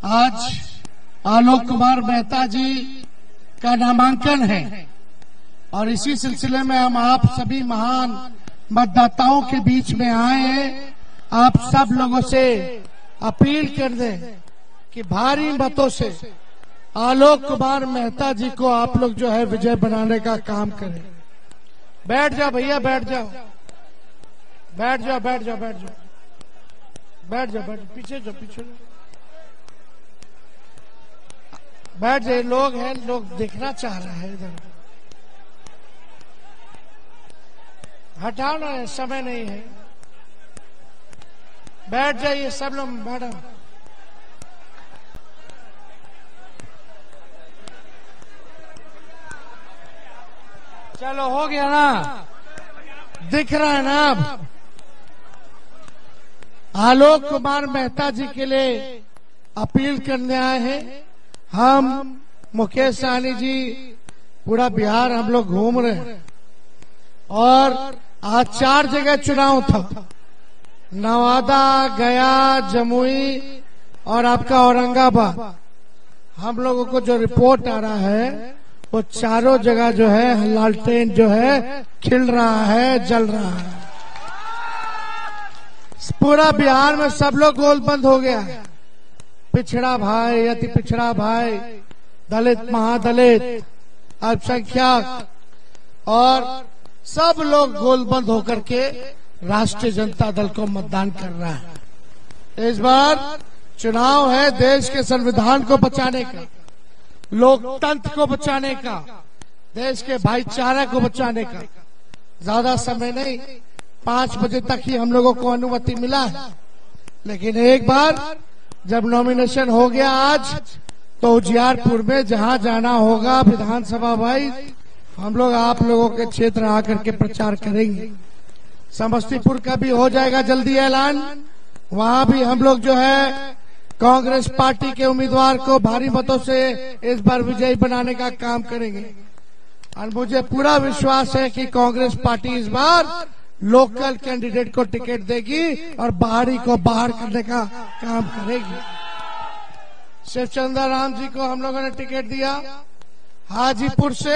आज आलोक कुमार मेहता जी का नामांकन है और इसी सिलसिले में हम आप सभी महान मतदाताओं के बीच में आए हैं। आप सब लोगों से अपील कर दें कि भारी मतों से आलोक कुमार मेहता जी को आप लोग जो है विजय बनाने का काम करें। बैठ जाओ भैया, बैठ जाओ, बैठ जाओ, बैठ जाओ, बैठ जाओ, बैठ जाओ, बैठ पीछे जाओ, पीछे बैठ जाए। लोग हैं, लोग देखना चाह रहे हैं इधर। हटाओ ना, समय नहीं है। बैठ जाइए सब लोग, मैडम। चलो हो गया ना, दिख रहा है ना अब। आलोक कुमार मेहता जी के लिए अपील करने आए हैं। हम मुकेश सहनी जी पूरा बिहार हम लोग घूम रहे हैं और आज 4 जगह चुनाव था, नवादा, गया, जमुई और आपका औरंगाबाद। हम लोगों को जो रिपोर्ट आ रहा है वो चारों जगह जो है लालटेन जो है खिल रहा है, जल रहा है। पूरा बिहार में सब लोग गोल बंद हो गया है। पिछड़ा भाई, अति पिछड़ा भाई, दलित, महादलित, अल्पसंख्यक और सब लोग गोलबंद होकर के राष्ट्रीय जनता दल को मतदान कर रहा है। इस बार चुनाव है देश के संविधान को बचाने का, लोकतंत्र को बचाने का, देश के भाईचारा को बचाने का। ज्यादा समय नहीं, 5 बजे तक ही हम लोगों को अनुमति मिला है। लेकिन एक बार जब नॉमिनेशन हो गया आज, तो उजियारपुर में जहां जाना होगा विधानसभा भाई, हम लोग आप लोगों के क्षेत्र आकर के प्रचार करेंगे। समस्तीपुर का भी हो जाएगा जल्दी ऐलान, वहां भी हम लोग जो है कांग्रेस पार्टी के उम्मीदवार को भारी मतों से इस बार विजयी बनाने का काम करेंगे। और मुझे पूरा विश्वास है कि कांग्रेस पार्टी इस बार लोकल कैंडिडेट को टिकट देगी और बाहरी को बाहर करने का काम करेगी। शिवचंद्र राम जी को हम लोगों ने टिकट दिया, हाजीपुर से,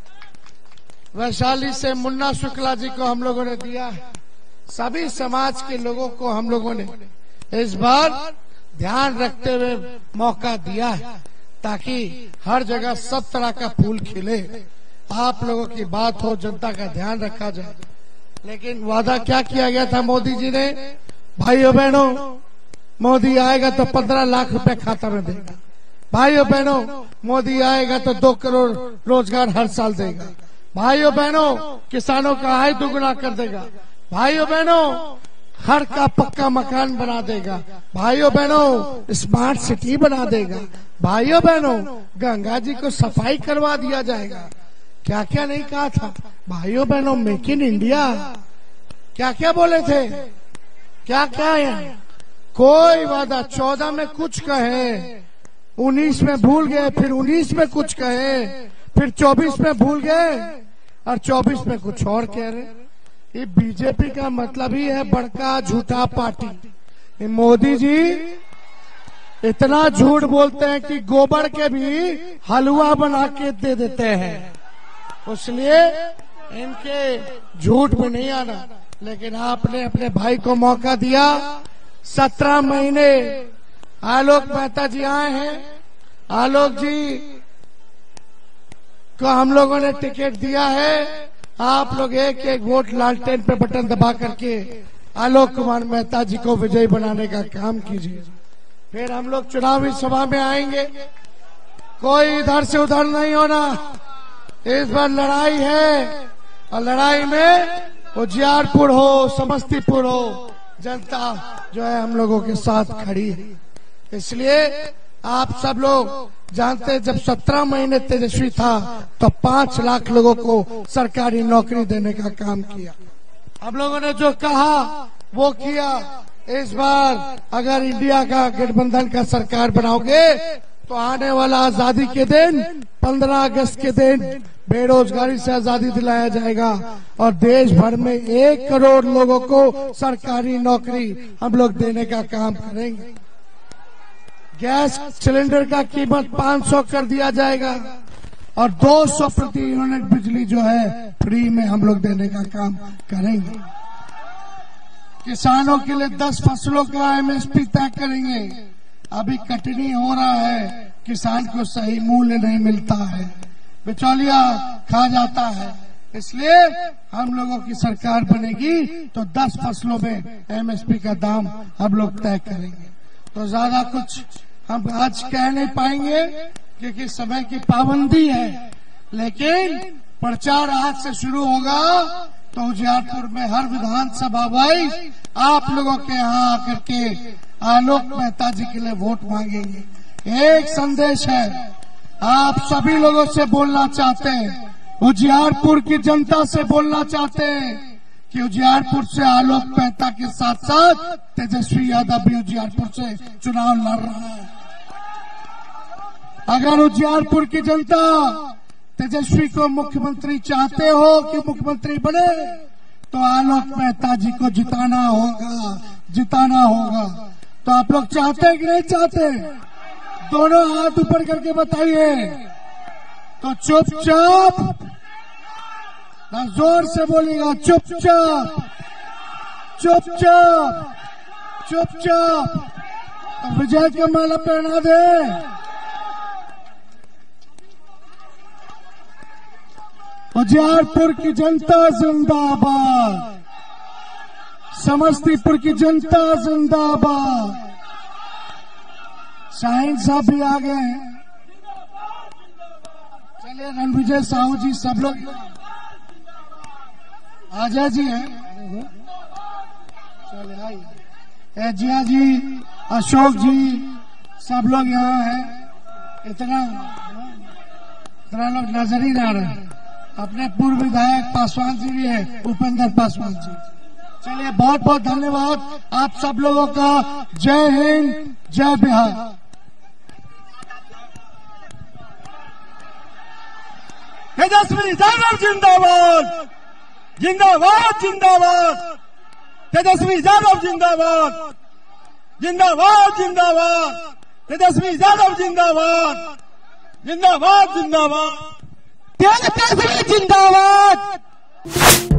वैशाली से मुन्ना शुक्ला जी को हम लोगों ने दिया है। सभी समाज के लोगों को हम लोगों ने इस बार ध्यान रखते हुए मौका दिया है ताकि हर जगह सब तरह का फूल खिले, आप लोगों की बात हो, जनता का ध्यान रखा जाए। लेकिन वादा क्या किया गया था मोदी जी ने? भाइयों बहनों, मोदी आएगा तो 15 लाख रुपए खाता में देगा। भाइयों बहनों, मोदी आएगा तो 2 करोड़ रोजगार हर साल देगा। भाइयों बहनों, किसानों का आय दुगुना कर देगा। भाइयों बहनों, हर का पक्का मकान बना देगा। भाइयों बहनों, स्मार्ट सिटी बना देगा। भाइयों बहनों, गंगा जी को सफाई करवा दिया जाएगा। क्या क्या नहीं कहा था भाइयों बहनों? मेक इन इंडिया, क्या क्या बोले थे, क्या क्या है? कोई वादा 14 में कुछ कहे, 19 में भूल गए, फिर 19 में कुछ कहे, फिर 24 में भूल गए और 24 में कुछ और कह रहे। ये बीजेपी का मतलब ही है बड़का झूठा पार्टी। मोदी जी इतना झूठ बोलते हैं कि गोबर के भी हलवा बना के दे देते हैं, इसलिए इनके झूठ में नहीं आना। लेकिन आपने अपने भाई को मौका दिया। 17 महीने आलोक मेहता जी आए हैं। आलोक जी को हम लोगों ने टिकट दिया है। आप लोग एक एक वोट लालटेन पे बटन दबा करके आलोक कुमार मेहता जी को विजयी बनाने का काम कीजिए। फिर हम लोग चुनावी सभा में आएंगे, कोई इधर से उधर नहीं होना। इस बार लड़ाई है और लड़ाई में उजियारपुर हो, समस्तीपुर हो, जनता जो है हम लोगों के साथ खड़ी है। इसलिए आप सब लोग जानते हैं, जब 17 महीने तेजस्वी था तो 5 लाख लोगों को सरकारी नौकरी देने का काम किया। हम लोगों ने जो कहा वो किया। इस बार अगर इंडिया का गठबंधन का सरकार बनाओगे तो आने वाला आजादी के दिन, 15 अगस्त के दिन, बेरोजगारी से आजादी दिलाया जाएगा और देश भर में 1 करोड़ लोगों को सरकारी नौकरी हम लोग देने का काम करेंगे। गैस सिलेंडर का कीमत 500 कर दिया जाएगा और 200 प्रति यूनिट बिजली जो है फ्री में हम लोग देने का काम करेंगे। किसानों के लिए 10 फसलों का एमएसपी तय करेंगे। अभी कटनी हो रहा है, किसान को सही मूल्य नहीं मिलता है, बिचौलिया खा जाता है। इसलिए हम लोगों की सरकार बनेगी तो 10 फसलों में एमएसपी का दाम हम लोग तय करेंगे। तो ज्यादा कुछ हम आज कह नहीं पाएंगे क्योंकि समय की पाबंदी है, लेकिन प्रचार आज से शुरू होगा तो उजियारपुर में हर विधानसभा वाइज आप लोगों के यहाँ आकर के आलोक मेहता जी के लिए वोट मांगेंगे। एक संदेश है, आप सभी लोगों से बोलना चाहते हैं, उजियारपुर की जनता से बोलना चाहते हैं कि उजियारपुर से आलोक मेहता के साथ साथ तेजस्वी यादव भी उजियारपुर से चुनाव लड़ रहा है। अगर उजियारपुर की जनता तेजस्वी को मुख्यमंत्री चाहते हो कि मुख्यमंत्री बने तो आलोक मेहता जी को जिताना होगा। तो आप लोग चाहते हैं कि नहीं चाहते? दोनों हाथ ऊपर करके बताइए। तो चुपचाप, ना जोर से बोलिएगा, चुपचाप चुपचाप चुपचाप तो विजय की माला पहना दे। उजियारपुर की जनता जिंदाबाद, समस्तीपुर की जनता जिंदाबाद। शाहीन साहब भी आ गए हैं, चलिए रणविजय साहू जी, सब लोग अजय जी हैं, चलिए आइए, जिया जी, अशोक जी, सब लोग यहाँ हैं। इतना लोग नजर ही ना रहे। अपने पूर्व विधायक पासवान जी भी है, उपेंद्र पासवान जी। चलिए बहुत बहुत धन्यवाद आप सब लोगों का। जय हिंद, जय बिहार। तेजस्वी यादव जिंदाबाद, जिंदाबाद जिंदाबाद। तेजस्वी यादव जिंदाबाद, जिंदाबाद जिंदाबाद। तेजस्वी यादव जिंदाबाद, जिंदाबाद जिंदाबाद। तेजस्वी जिंदाबाद।